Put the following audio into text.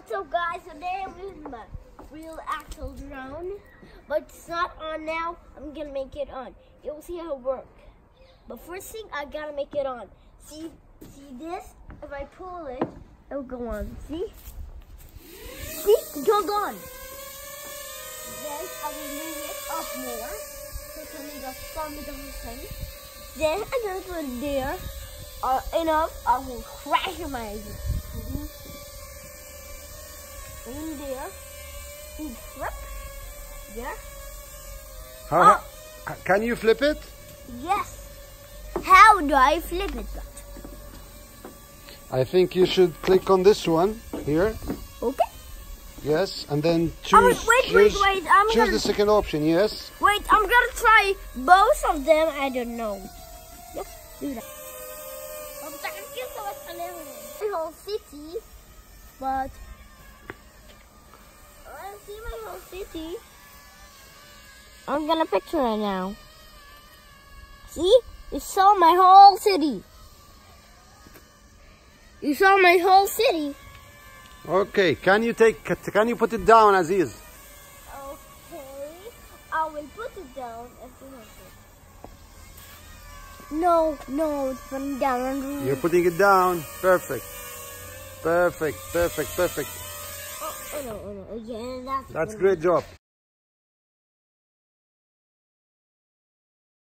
What's up, guys? Today I'm using my real actual drone, but it's not on now. I'm gonna make it on. You'll see how it works. But first thing, I gotta make it on. See this? If I pull it, it'll go on. See, it goes on. Then I will move it up more, so it's only the thumb of the whole thing. Then I'm gonna put it there. Enough, I will crash in my eyes. In there, see, flip there. How, can you flip it? Yes. How do I flip it? I think you should click on this one here. Okay. Yes, and then choose. Wait. Choose the second option. Yes. Wait, I'm gonna try both of them. I don't know. Yep, do that. The whole city, but I see my whole city. I'm gonna picture it now. See? You saw my whole city. You saw my whole city. Okay. Can you put it down, Aziz? Okay. I will put it down if you want it. No, it's putting down. You're putting it down. Perfect. Perfect. Oh no. Again, That's great job.